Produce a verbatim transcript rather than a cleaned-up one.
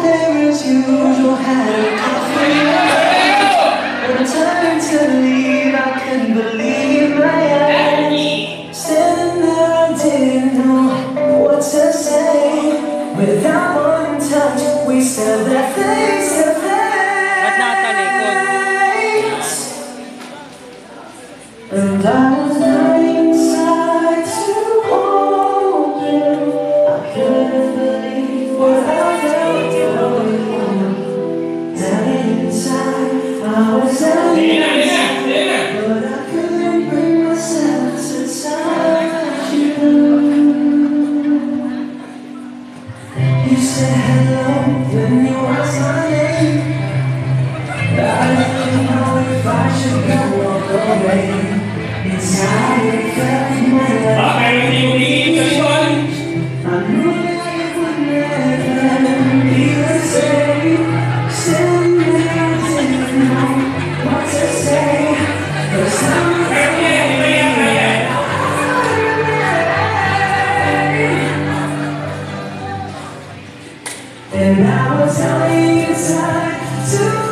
there as usual, had a coffee. When I turned to leave, I couldn't believe my eyes. Standing there, I didn't know what to say. Without one touch, we stared that face to face. And I was dying inside to hold you. I couldn't believe what I felt going. Dying inside, I was dying inside, but I couldn't bring myself to touch you. You said hello when you asked my name. I didn't know if I should go walk away. Inside it felt my life. I knew that it would never be the same. Still there, I didn't know what to say. 'Cause I'm and I was dying inside to